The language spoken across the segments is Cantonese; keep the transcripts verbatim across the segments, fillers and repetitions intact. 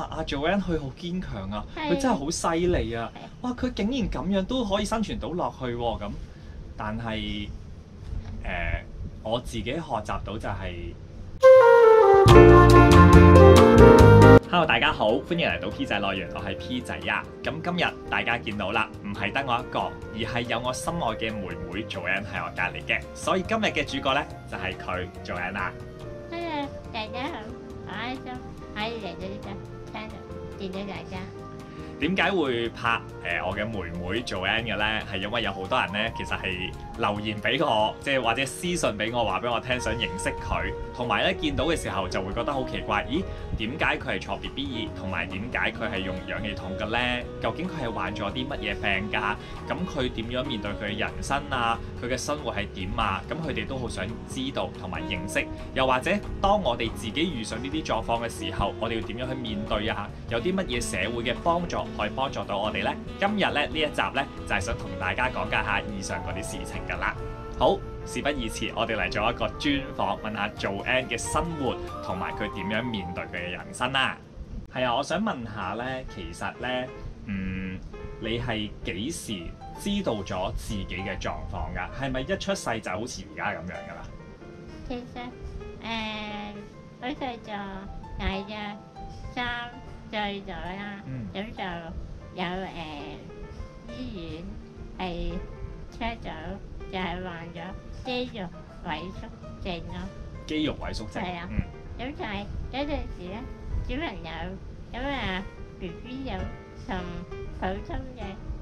阿 Joanne 佢好堅強啊，佢真係好犀利啊！哇，佢竟然咁樣都可以生存到落去喎、咁。但係誒、呃，我自己學習到就係、Hello， 大家好，歡迎嚟到 P 仔樂園，我係 P 仔啊。咁今日大家見到啦，唔係得我一個，而係有我心愛嘅妹妹 Joanne 喺我隔離嘅，所以今日嘅主角呢，就係、是、佢 Joanne 啦。 Hello，大家好，我開心可以嚟到呢度聽到見到大家。 點解會拍誒、呃、我嘅妹妹 Joanne 嘅呢？係因為有好多人呢，其實係留言俾我，即係或者私信俾我話俾我聽，想認識佢，同埋咧見到嘅時候就會覺得好奇怪，咦？點解佢係坐 B B 二，同埋點解佢係用氧氣筒嘅呢？究竟佢係患咗啲乜嘢病㗎？咁佢點樣面對佢嘅人生啊？佢嘅生活係點啊？咁佢哋都好想知道同埋認識，又或者當我哋自己遇上呢啲狀況嘅時候，我哋要點樣去面對啊？有啲乜嘢社會嘅幫助可以幫助到我哋呢？今日咧呢一集呢，就係、是、想同大家講解下以上嗰啲事情㗎啦。好，事不宜遲，我哋嚟做一個專訪，問下 Joanne 嘅生活同埋佢點樣面對佢嘅人生啦。係啊，我想問下呢，其實呢，嗯，你係幾時知道咗自己嘅狀況㗎？係咪一出世就好似而家咁樣㗎啦？ 其實誒，好細就大約三歲咗啦，咁、 嗯、 就有誒、呃、醫院係 check 咗，就係患咗肌肉萎縮症咯。 肌肉萎縮症。 係啊。咁、嗯、就係有陣時咧，小朋友咁啊 B B 有同普通嘅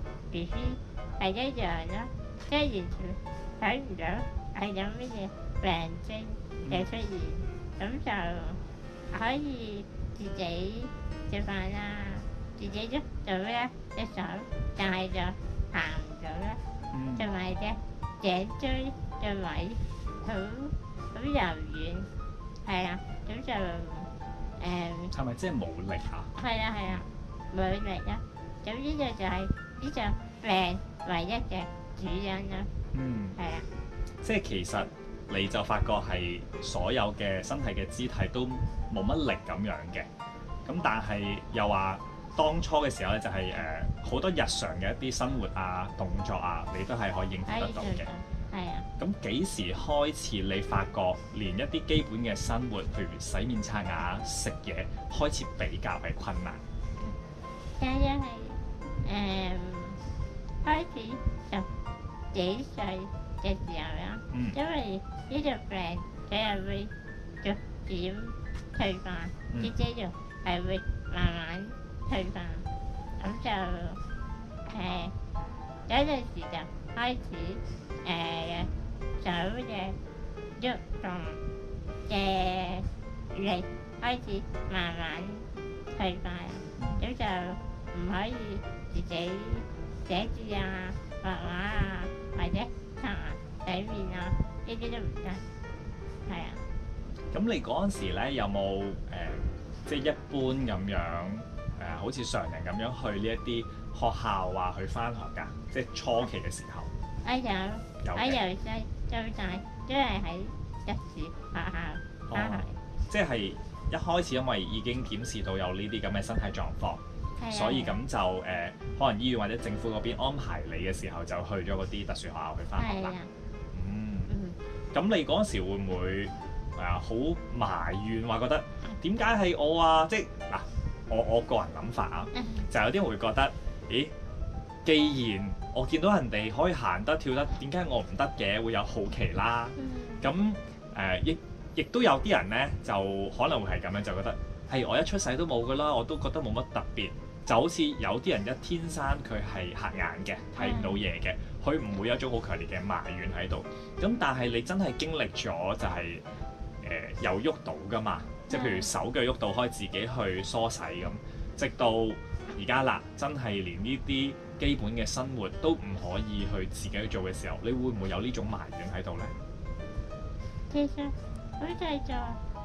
B B 係一樣咯，即係完全睇唔到係有乜嘢病徵嘅出現，咁、嗯、就可以自己食飯啦，自己喐到咧隻手，但係就行唔到啦，同埋隻頸椎嘅位好好柔軟，係啊，咁就誒係咪即係冇力啊？ 係啊係啊，冇力啊，咁呢個就係呢個病唯一嘅主因啦。 嗯， 係啊， 即係其實你就發覺係所有嘅身體嘅肢體都冇乜力咁樣嘅，咁但係又話當初嘅時候咧就係誒好多日常嘅一啲生活啊動作啊，你都係可以應付得到嘅。 係啊。 咁幾時開始你發覺連一啲基本嘅生活，譬如洗面刷牙、食嘢，開始比較係困難？ 大約係誒開始十幾歲嘅時候啦， 嗯、 因為呢個病佢係會逐漸退化，啲、嗯、肌肉係會慢慢退化，咁就誒、呃、有陣時就開始誒。呃手嘅喐動嘅力開始慢慢退化，咁就唔可以自己寫字啊、畫畫啊，或者刷牙、洗面啊，呢啲都唔得。係啊。 咁你嗰陣時咧有冇誒、呃，即係一般咁樣誒、呃，好似常人咁樣去呢一啲學校啊，去返學㗎？即係初期嘅時候。 我有，我由細到大都係喺特殊學校返學。 即係一開始因為已經檢視到有呢啲咁嘅身體狀況， 啊、 所以咁就誒、呃，可能醫院或者政府嗰邊安排你嘅時候，就去咗嗰啲特殊學校去返學啦。 啊、 嗯。咁、嗯、你嗰陣時會唔會誒好、呃、埋怨話覺得點解係我啊？即係嗱，我我個人諗法啊，嗯、就有啲人會覺得，咦？既然我見到人哋可以行得跳得，點解我唔得嘅？會有好奇啦。咁誒、呃，亦亦都有啲人呢，就可能會係咁樣，就覺得係我一出世都冇噶啦，我都覺得冇乜特別。就好似有啲人一天生佢係瞎眼嘅，睇唔到嘢嘅，佢唔會有一種好強烈嘅埋怨喺度。咁但係你真係經歷咗就係、是、誒、呃、有喐到噶嘛？即係譬如手腳喐到，可以自己去梳洗咁，直到而家啦，真係連呢啲基本嘅生活都唔可以去自己去做嘅時候，你會唔會有呢種埋怨喺度呢？ 其實好細就誒，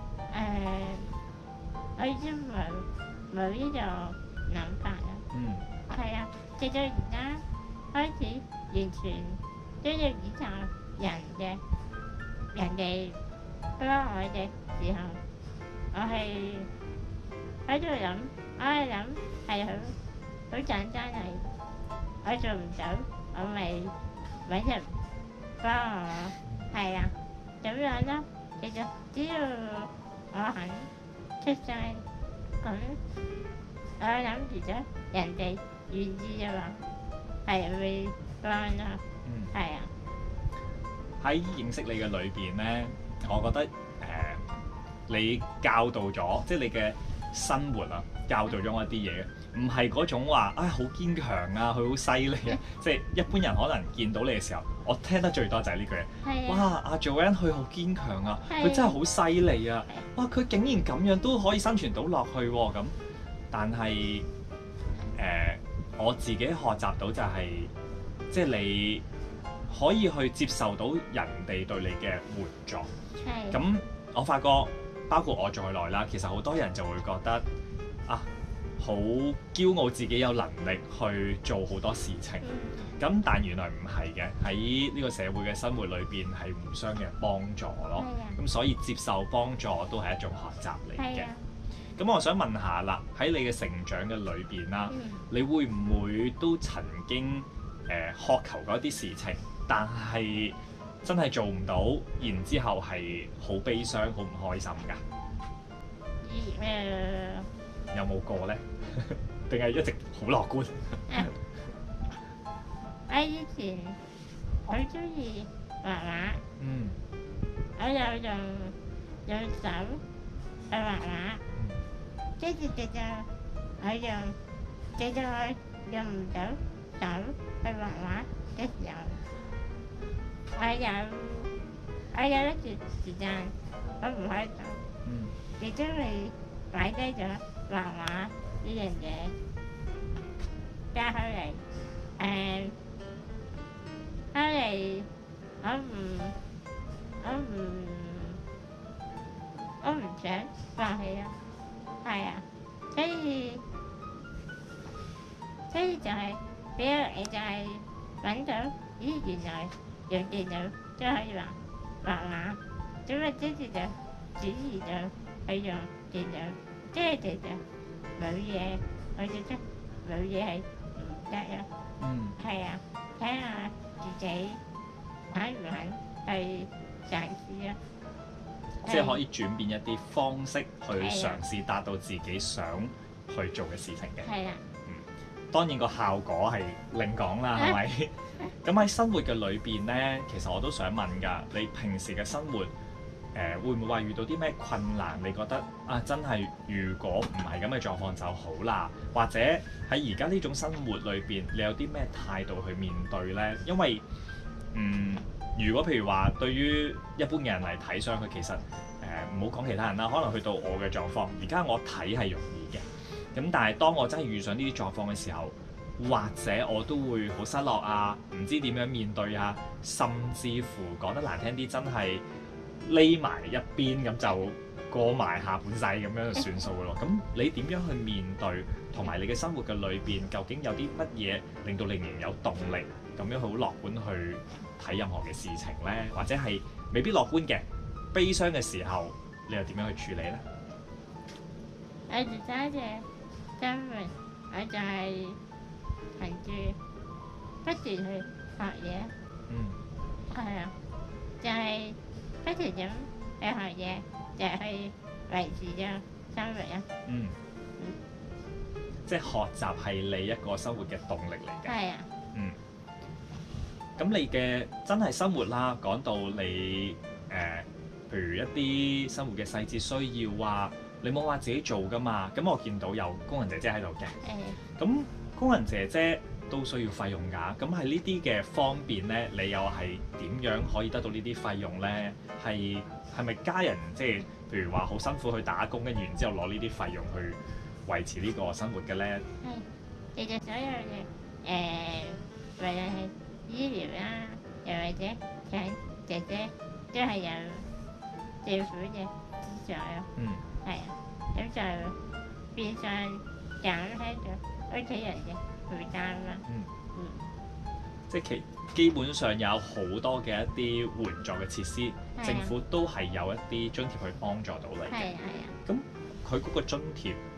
我已經冇冇呢個諗法啦。嗯。係啊，直到而家開始完全都要依靠人嘅人哋幫我嘅時候，我係喺度諗我係諗係好好簡單係，我做唔到，我咪揾人幫我，係啊，咁樣咯。其實只要我肯出聲，咁我諗住咗人哋願意嘅話，係會幫咯。 嗯， 係啊， 喺認識你嘅裏邊咧，我覺得誒、呃，你教導咗，即係你嘅生活啊，教導咗我一啲嘢，唔係嗰種話啊好堅強啊，佢好犀利啊，即係一般人可能見到你嘅時候，我聽得最多就係呢句嘢。 係哇！ 啊， 阿 Joanne 佢好堅強啊， 係佢真係好犀利啊！ 係啊哇！佢竟然咁樣都可以生存到落去喎、咁。但係誒、呃，我自己學習到就係、即係你可以去接受到人哋對你嘅援助。 係。 咁我發覺，包括我在內啦，其實好多人就會覺得啊，好驕傲自己有能力去做好多事情。 嗯咁但原來唔係嘅，喺呢個社會嘅生活裏邊係互相嘅幫助咯。 係啊咁所以接受幫助都係一種學習嚟嘅係啊。 咁我想問下啦，喺你嘅成長嘅裏邊啦， 嗯你會唔會都曾經誒、呃、渴求過一啲事情，但係真係做唔到，然之後係好悲傷、好唔開心㗎？ 誒有冇過呢？定係一直好樂觀？ 我以前好中意畫畫， 嗯我有用用手去畫畫，跟住直到我用直到我用唔到手去畫畫嘅時候，我有我有一段時間我唔開心， 嗯亦都會擺低咗畫畫呢樣嘢，但後嚟誒。後嚟我唔我唔我唔想放棄啊，係啊，所以所以就係俾我你就係揾到，咦原來用電腦都可以畫畫畫，咁啊跟住就轉移咗去用電腦，即係其實冇嘢，我覺得冇嘢係唔得咯， 嗯係啊，睇下。自己肯唔肯去嘗試啊？ 即係可以轉變一啲方式去嘗試達到自己想去做嘅事情嘅。 係啦。 嗯，當然個效果係另講啦，係咪？咁喺生活嘅裏邊呢，其實我都想問㗎，你平時嘅生活誒、呃、會唔會話遇到啲咩困難？你覺得啊，真係如果唔係咁嘅狀況就好啦，或者喺而家呢種生活裏邊，你有啲咩態度去面對呢？因為嗯，如果譬如話對於一般嘅人嚟睇上去，其實誒唔好講其他人啦，可能去到我嘅狀況，而家我睇係容易嘅，咁但係當我真係遇上呢啲狀況嘅時候，或者我都會好失落啊，唔知點樣面對啊，甚至乎講得難聽啲，真係匿埋一邊咁就過埋下半世咁樣就算數嘅咯。咁你點樣去面對，同埋你嘅生活嘅裏邊，究竟有啲乜嘢令到你仍然有動力咁樣好樂觀去睇任何嘅事情呢？或者係未必樂觀嘅，悲傷嘅時候，你又點樣去處理呢？ 我哋揸住生活，我就係憑住不斷去學嘢， 嗯係啊，就係不斷咁去學嘢，就係去維持咗生活啊。 嗯，即係學習係你一個生活嘅動力嚟嘅。 係啊， 嗯。咁你嘅真係生活啦，講到你誒、呃，譬如一啲生活嘅細節需要啊，你冇話自己做噶嘛。咁我見到有工人姐姐喺度嘅。 誒咁工人姐姐都需要費用㗎。咁喺呢啲嘅方面咧，你又係點樣可以得到呢啲費用咧？係係咪家人即係譬如話好辛苦去打工，跟住然之後攞呢啲費用去維持呢個生活嘅咧？ 係，其實所有嘅誒，無論係醫療啦，又或者請姐姐，都係有政府嘅資助咯。 嗯。 係啊，咁就變相減輕咗屋企人嘅負擔啦。 嗯。 嗯。 即係其基本上有好多嘅一啲援助嘅設施， 啊政府都係有一啲津貼去幫助到你嘅。 係啊係啊。 咁佢嗰個津貼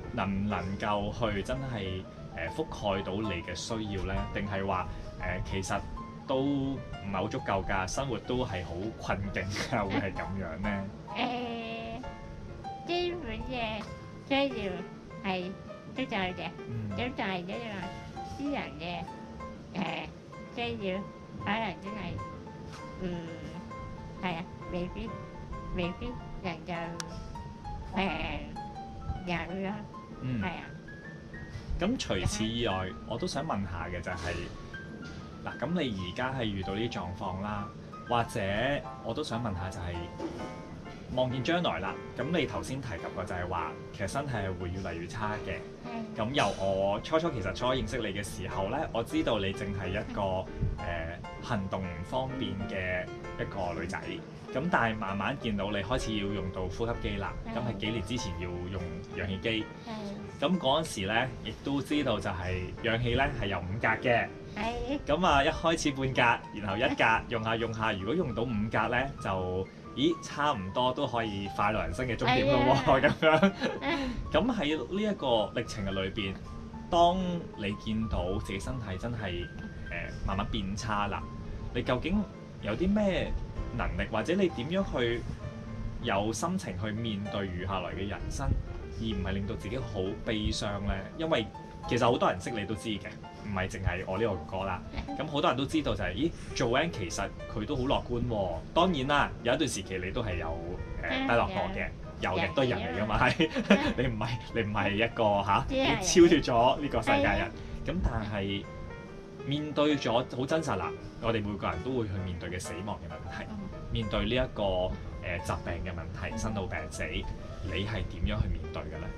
能唔能夠去真係誒、呃、覆蓋到你嘅需要咧？定係話誒其實都唔係好足夠㗎，生活都係好困境㗎，會係咁樣咧？ 誒、基本嘅需要係都有嘅， 嗯咁但係你話私人嘅誒、需要，可能真係嗯係啊，未必未必能夠誒、有咯， 嗯係。啊。 咁除此以外，我都想問下嘅就係、嗱，咁你而家係遇到呢啲狀況啦，或者我都想問下就係、望見將來啦，咁你頭先提及過就係話，其實身體係會越嚟越差嘅。咁由我初初其實初認識你嘅時候呢，我知道你淨係一個誒、呃行動唔方便嘅一個女仔。咁但係慢慢見到你開始要用到呼吸機啦，咁係幾年之前要用氧氣機。咁嗰陣時咧，亦都知道就係氧氣咧係有五格嘅。 係咁啊，一開始半格，然後一格，用下用下，如果用到五格咧，就咦差唔多都可以快樂人生嘅終點咯喎，咁樣。咁喺呢一個歷程嘅裏邊，當你見到自己身體真係誒、呃、慢慢變差啦，你究竟有啲咩能力，或者你點樣去有心情去面對餘下來嘅人生，而唔係令到自己好悲傷呢？因為其實好多人識你都知嘅，唔係淨係我呢個哥哥啦。咁好多人都知道就係、咦，Joanne 其實佢都好樂觀喎。當然啦，有一段時期你都係有誒、呃、低落過嘅，有嘅都係人嚟㗎嘛，係你唔係你唔係一個嚇、啊，你超脫咗呢個世界人。咁但係面對咗好真實啦，我哋每個人都會去面對嘅死亡嘅問題，面對呢、這、一個誒、呃、疾病嘅問題，生老病死，你係點樣去面對嘅咧？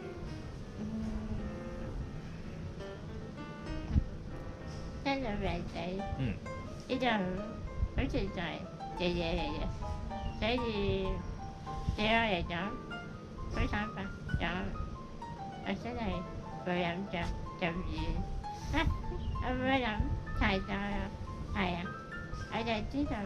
生老病死， 嗯， 呢就好似就係嘅嘢嚟嘅，所以對我嚟講，好坦白講，我真係冇飲酒就完，啊，我冇飲太多啦，係啊，我就知道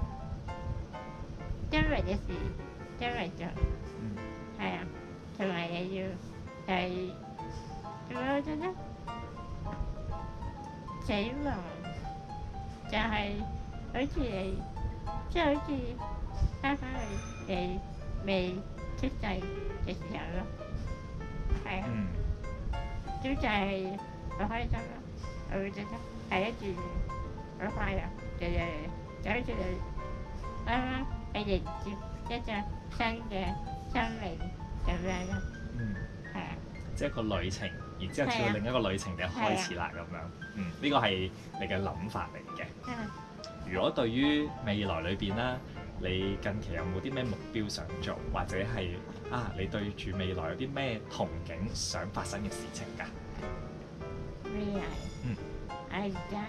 將來嘅事將來做， 嗯， 係啊，同埋你要係點樣覺得？死亡就係好似你，即係好似翻返去你未出世嘅時候咯，係啊， 嗯， 咁就係好開心咯，我會覺得係一件好快樂嘅嘢嚟嘅，就好似你啱啱去迎接一隻新嘅生命咁樣咯， 嗯， 係啊， 即係一個旅程，然之後跳到另一個旅程嘅開始啦，咁樣，嗯，呢個係你嘅諗法嚟嘅。 嗯， 如果對於未來裏邊啦，你近期有冇啲咩目標想做，或者係啊，你對住未來有啲咩憧憬想發生嘅事情㗎？ 未來， 嗯， 我而家，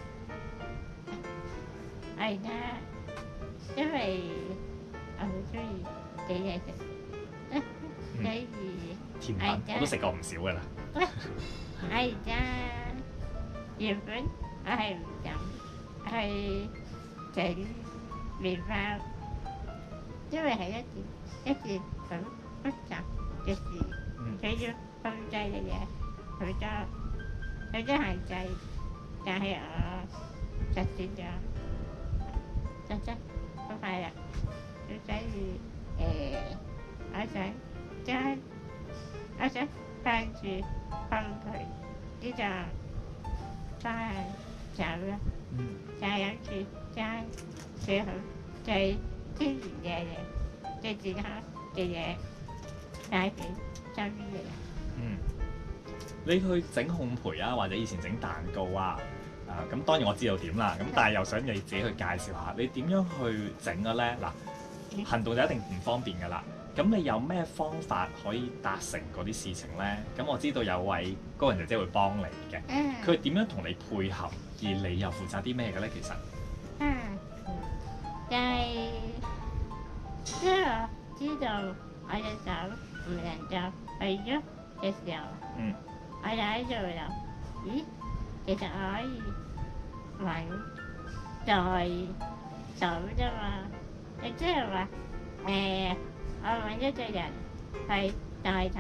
我而家，因為我好中意煮嘢食，所以甜係嘅品我都食過唔少㗎啦。 我而家原本我係唔敢去整麵包，因為係一件一件好複雜嘅事， 嗯佢要控制嘅嘢好多好多限制，但係我實踐咗，實質好快樂，所以誒，我想將我想向住烘焙呢個方向走啦， 嗯就係諗住將最好最天然嘅嘢、最健康嘅嘢帶俾身邊嘅人。 嗯，你去整烘焙啊，或者以前整蛋糕啊，啊咁當然我知道點啦，咁但係又想你自己去介紹下，你點樣去整嘅咧？嗱，行動就一定唔方便㗎啦。咁你有咩方法可以達成嗰啲事情咧？咁我知道有位高人姐姐會幫你嘅， 嗯佢點樣同你配合，而你又負責啲咩嘅咧？其實， 嗯，就係即係我知道我隻手唔能夠去喐嘅時候， 嗯， 我就喺度諗，咦，其實我可以揾代手啫嘛，亦即係話誒，我揾一個人去代替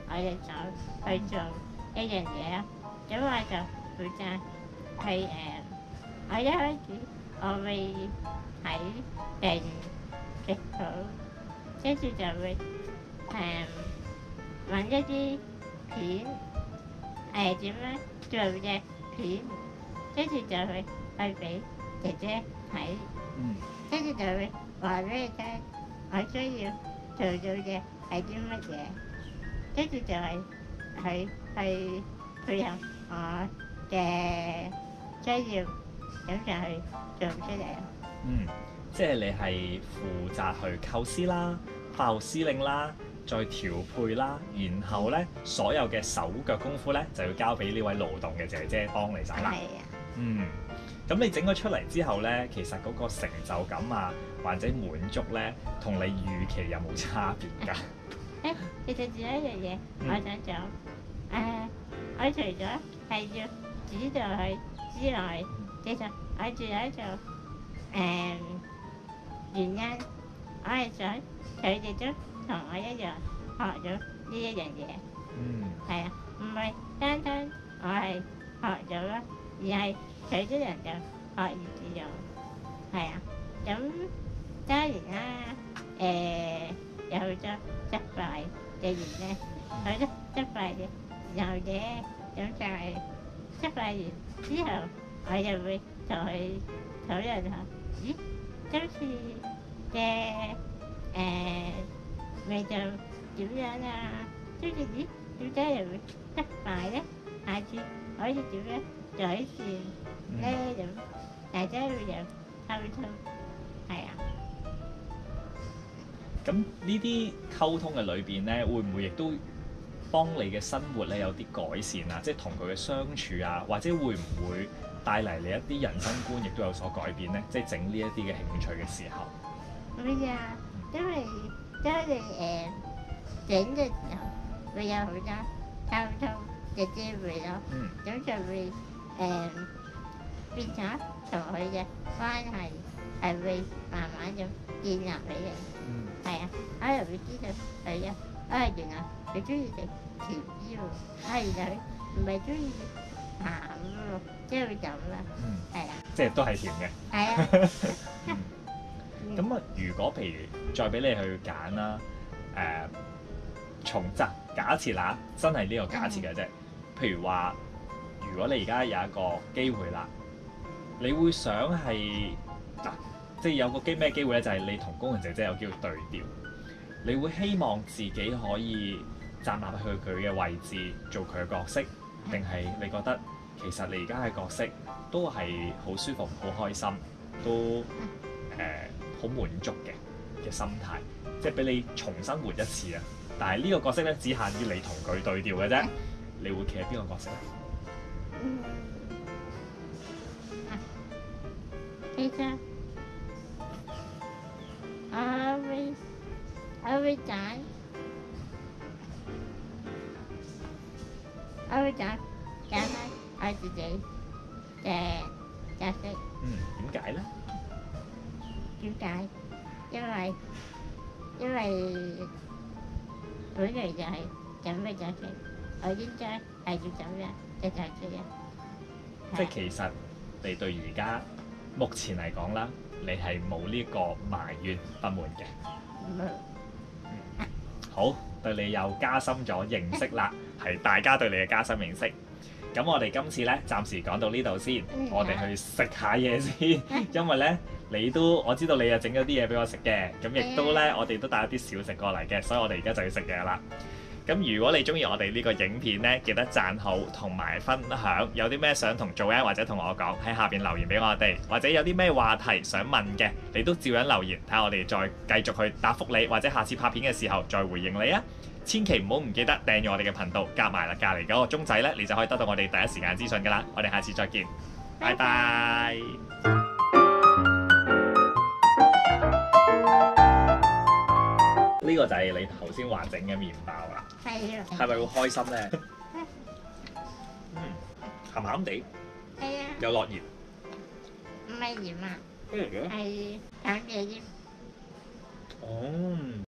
我隻手去做一樣嘢咯。咁我就負責係誒，我一開始我會睇定食譜，跟住就會誒揾一啲片誒點樣做嘅片，跟住就會去俾姐姐睇， 嗯跟住就會話俾你聽，我需要做到嘅係啲乜嘢，跟住就係佢去配合我嘅需要，咁就去做出嚟咯。 嗯，即係你係負責去構思啦、化學司令啦，再調配啦，然後咧所有嘅手腳功夫咧就要交俾呢位勞動嘅姐姐幫你手啦。 係啊， 嗯，咁你整咗出嚟之後咧，其實嗰個成就感啊，或者滿足咧，同你預期有冇差別㗎？ 誒，其實仲有一樣嘢嗯我想做，誒、我除咗係要指導佢之外，其實我仲有一做誒、原因，我係想佢哋都同我一樣學咗呢一樣嘢， 嗯係啊，唔係單單我係學咗啦，而係佢啲人就學而致用，係啊，咁當然啦，誒、有好多失敗嘅原因，好多失敗嘅時候嘅，咁就係失敗完之後，我就會同佢討論下，咦，今次嘅誒味道點樣啊？跟住咦，點解又會失敗咧？下次可以點樣改善咧？咁大家會有溝通，係啊。 咁呢啲溝通嘅裏邊咧，會唔會亦都幫你嘅生活咧有啲改善啊？即係同佢嘅相處啊，或者會唔會帶嚟你一啲人生觀亦都有所改變咧？即係整呢一啲嘅興趣嘅時候。 會啊，因為當你誒整嘅時候，會有好多溝通嘅機會咯。 嗯咁就會誒、變咗同佢嘅關係係會慢慢咁建立起嚟。 嗯係啊，我又會知道係啊，啊原來佢中意食甜啲喎，啊原來佢唔係中意食鹹喎，即係會咁啦。 嗯， 係啊， 即係都係甜嘅。 係啊。 嗯咁啊，如果譬如再俾你去揀啦，誒、從假假設啦，真係呢個假設嘅啫。譬如話，如果你而家有一個機會啦，你會想係嗱，即係有個機咩機會咧？就係、你同工人姐姐有機會對調，你會希望自己可以站立去佢嘅位置，做佢嘅角色，定係你覺得其實你而家嘅角色都係好舒服、好開心，都誒好、滿足嘅嘅心態，即係俾你重新活一次啊！但係呢個角色咧，只限於你同佢對調嘅啫。你會企喺邊個角色咧？ 嗯，啊，其實我會我會揀我會揀揀翻我自己嘅角色。 嗯，點解咧？ 點解？因為因為本嚟就係咁嘅角色，我應該係要咁樣嘅角色嘅。 即係其實你對而家目前嚟講啦，你係冇呢個埋怨不滿嘅。 冇好，對你又加深咗認識啦，係大家對你嘅加深認識。咁我哋今次咧暫時講到呢度先， 嗯我哋去食下嘢先，因為咧你都我知道你又整咗啲嘢俾我食嘅，咁亦都咧我哋都帶咗啲小食過嚟嘅，所以我哋而家就要食嘢啦。咁如果你中意我哋呢個影片咧，記得讚好同埋分享。有啲咩想同Joanne或者同我講，喺下邊留言俾我哋，或者有啲咩話題想問嘅，你都照樣留言，睇下我哋再繼續去答覆你，或者下次拍片嘅時候再回應你啊！千祈唔好唔記得訂閱我哋嘅頻道，夾埋啦隔離嗰個鐘仔咧，你就可以得到我哋第一時間資訊噶啦。我哋下次再見，拜拜。呢個就係你頭先話整嘅麵包啦， 係啊， 係咪會開心咧？嗯，鹹鹹地， 係啊， 有落鹽。 唔係鹽啊， 咩嚟嘅？ 係淡嘅鹽。 哦。